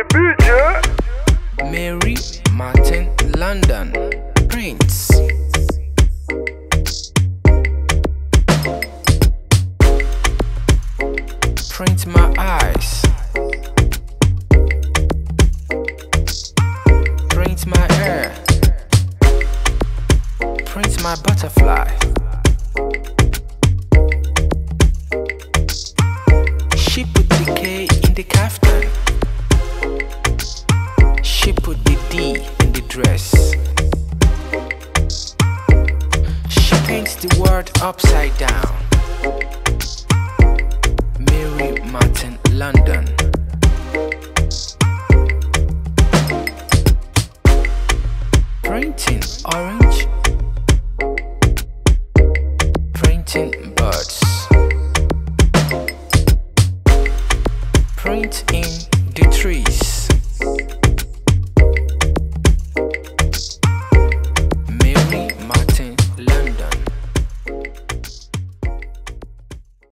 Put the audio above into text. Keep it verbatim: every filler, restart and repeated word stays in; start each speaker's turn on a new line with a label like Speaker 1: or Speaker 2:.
Speaker 1: Mary Martin London Prince. Print my eyes. Print my hair. Print my butterfly. She put the K in the kaftan. She put the D in the dress. She paints the word upside down. Mary Martin London. Printing orange. Printing